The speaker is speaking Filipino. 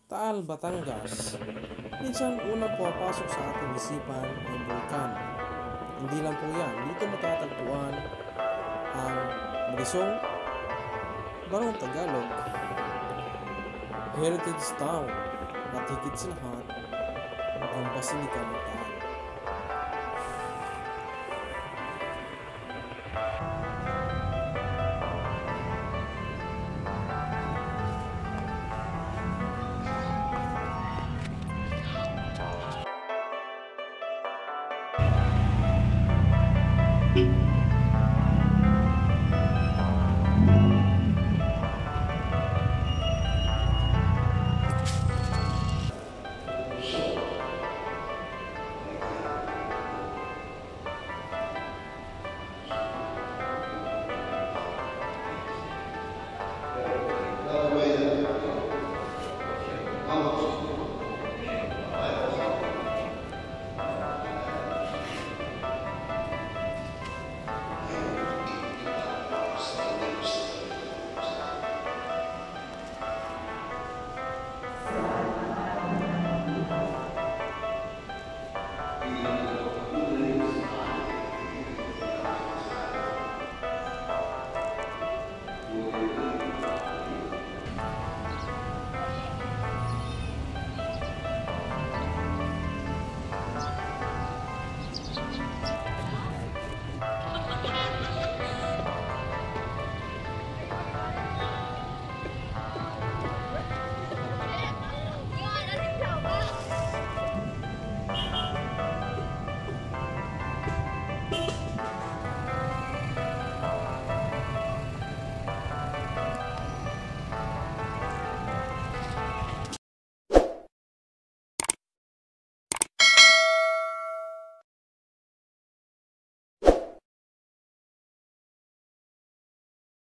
Taal, Batangas. Minsan unang pumapasok sa ating isipan ay bulkan. Hindi lang po yan, dito matatagpuan ang Marisong, Barong Tagalog, Heritage Town, at higit sa lahat, ang Basilica ng Taal. How much?